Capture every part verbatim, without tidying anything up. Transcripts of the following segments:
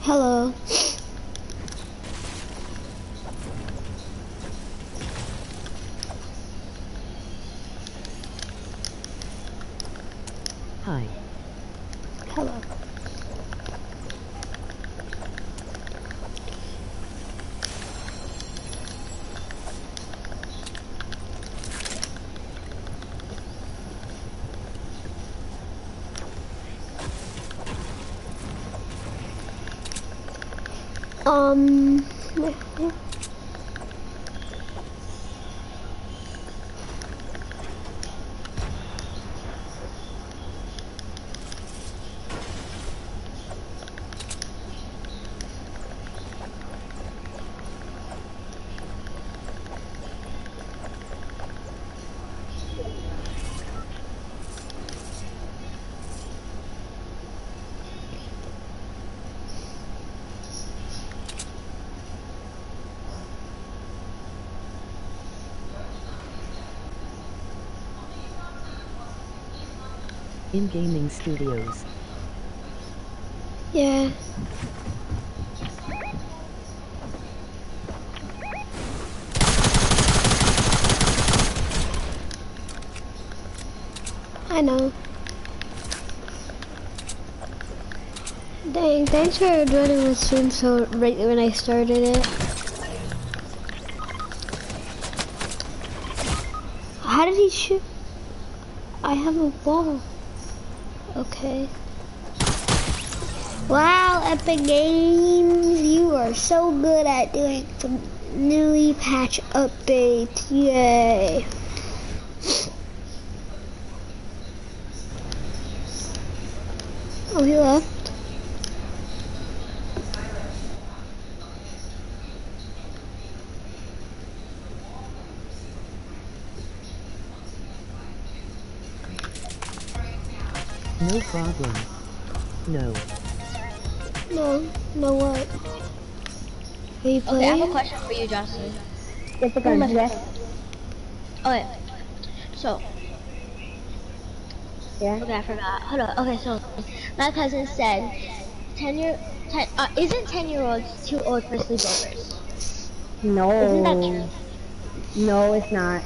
Hello. Hi. Hello. Um. In gaming studios. Yeah. I know. Dang, thanks for joining the stream so right when I started it. How did he shoot? I have a ball. Okay. Wow, Epic Games, you are so good at doing some newly patch updates. Yay. Oh, he left. No problem. No. No, no what? Are you Okay, I have a playing? question for you, Jocelyn. It's like a yes. Okay, so, Yeah. okay, I forgot. Hold on. Okay, so, my cousin said, ten year, ten, uh, isn't ten year olds too old for sleepovers? No. Isn't that true? No, it's not.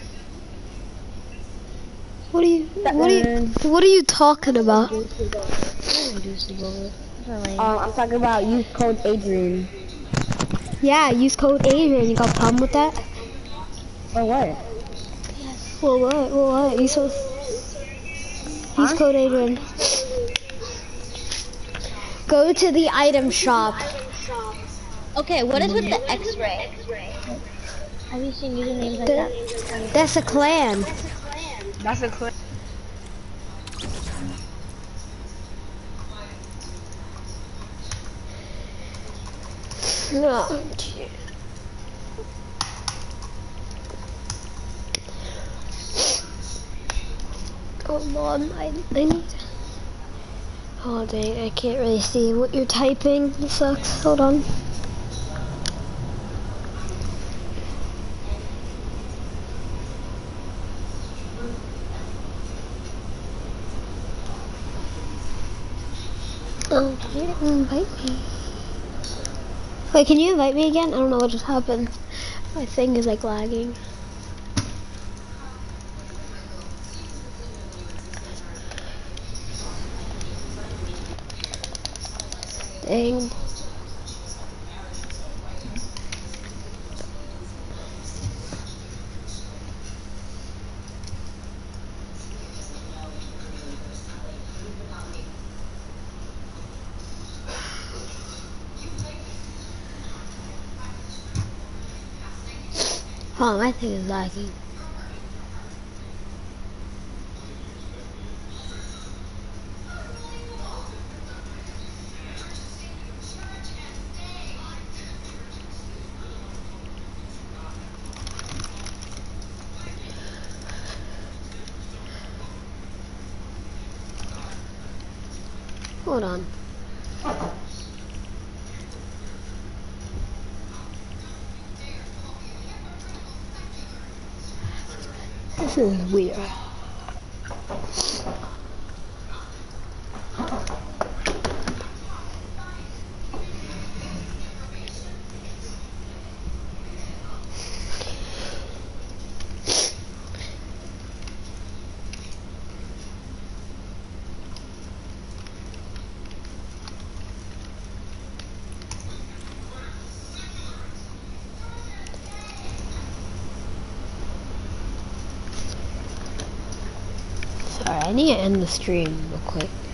What are you, what are you, what are you talking about? I don't even do sleepovers. Those are lame. Um, I'm talking about use code Adrian. Yeah, use code Adrian. You got a problem with that? For what? Well, what? Well, what? You so use Huh? code Adrian. Go to the item shop. Okay, what is with the X-ray? Have you seen usernames like that? The, that's a clan. That's a clip. No. Come on, I, I need. Oh dang, I can't really see what you're typing. It sucks. Hold on. Oh, can you invite me? Wait, can you invite me again? I don't know what just happened. My thing is like lagging. Dang. Oh, my thing is lagging. Hold on. This is weird. Alright, I need to end the stream real quick.